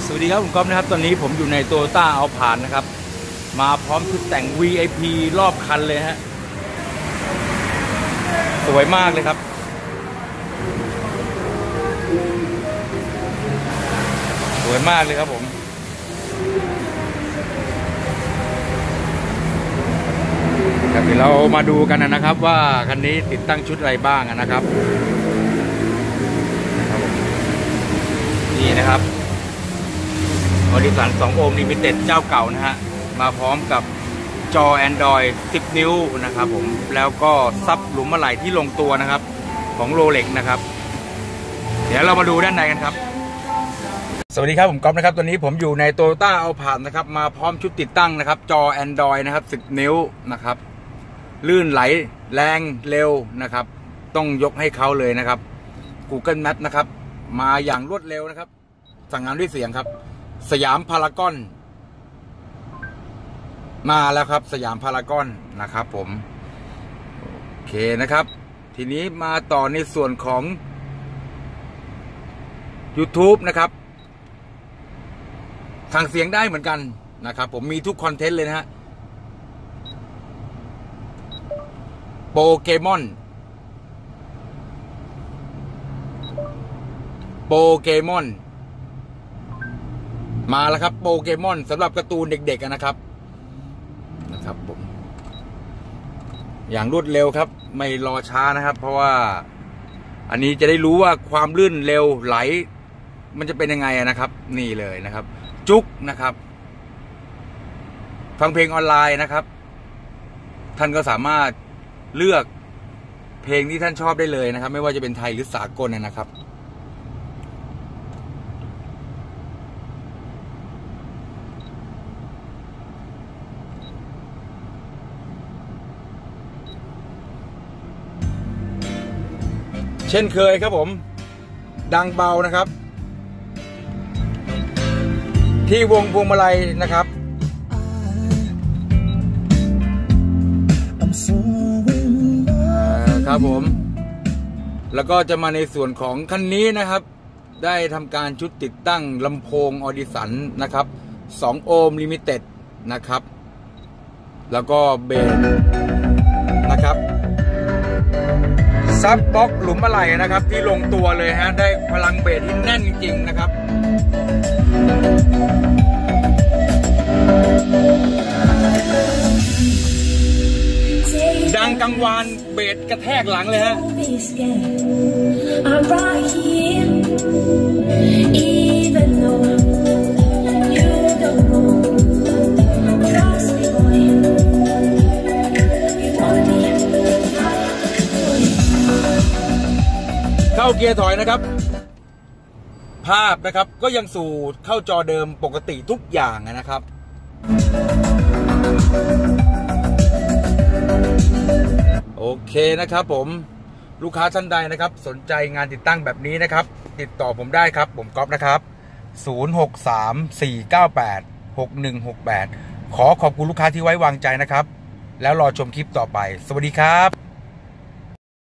สวัสดีครับผมก๊อฟนะครับตอนนี้ผมอยู่ในโตโยต้าอัลพาร์นะครับมาพร้อมชุดแต่ง VIP รอบคันเลยฮะสวยมากเลยครับสวยมากเลยครับผมเดี๋ยวเรามาดูกันนะครับว่าคันนี้ติดตั้งชุดอะไรบ้างนะครับนี่นะครับอดิสัน2 โอห์มลิมิเต็ดเจ้าเก่านะฮะมาพร้อมกับจอ Android 10 นิ้วนะครับผมแล้วก็ซับหลุมอะไหล่ที่ลงตัวนะครับของโรเล็กนะครับเดี๋ยวเรามาดูด้านในกันครับสวัสดีครับผมก๊อฟนะครับตอนนี้ผมอยู่ในโตโยต้าอัลพาร์นะครับมาพร้อมชุดติดตั้งนะครับจอ Android นะครับ10 นิ้วนะครับลื่นไหลแรงเร็วนะครับต้องยกให้เขาเลยนะครับ Google Maps นะครับมาอย่างรวดเร็วนะครับสั่งงานด้วยเสียงครับสยามพารากอนมาแล้วครับสยามพารากอนนะครับผมโอเคนะครับทีนี้มาต่อในส่วนของ YouTube นะครับสั่งเสียงได้เหมือนกันนะครับผมมีทุกคอนเทนต์เลยนะฮะโปเกมอนมาแล้วครับโปเกมอนสำหรับการ์ตูนเด็กๆนะครับผมอย่างรวดเร็วครับไม่รอช้านะครับเพราะว่าอันนี้จะได้รู้ว่าความลื่นเร็วไหลมันจะเป็นยังไงนะครับนี่เลยนะครับจุ๊กนะครับฟังเพลงออนไลน์นะครับท่านก็สามารถเลือกเพลงที่ท่านชอบได้เลยนะครับไม่ว่าจะเป็นไทยหรือสากลนะครับเช่นเคยครับผมดังเบานะครับที่วงพวงมาลัยนะครับครับผมแล้วก็จะมาในส่วนของคันนี้นะครับได้ทำการชุดติดตั้งลำโพงออดิสันนะครับ2 โอห์มลิมิเต็ดนะครับแล้วก็เบสนะครับซับบล็อกหลุมอะไหล่นะครับที่ลงตัวเลยฮะได้พลังเบสที่แน่นจริงๆนะครับดังกังวานเบสกระแทกหลังเลยฮะเข้าเกียร์ถอยนะครับภาพนะครับก็ยังสู่เข้าจอเดิมปกติทุกอย่างนะครับโอเคนะครับผมลูกค้าท่านใดนะครับสนใจงานติดตั้งแบบนี้นะครับติดต่อผมได้ครับผมก๊อฟนะครับ0634986168ขอบคุณลูกค้าที่ไว้วางใจนะครับแล้วรอชมคลิปต่อไปสวัสดีครับ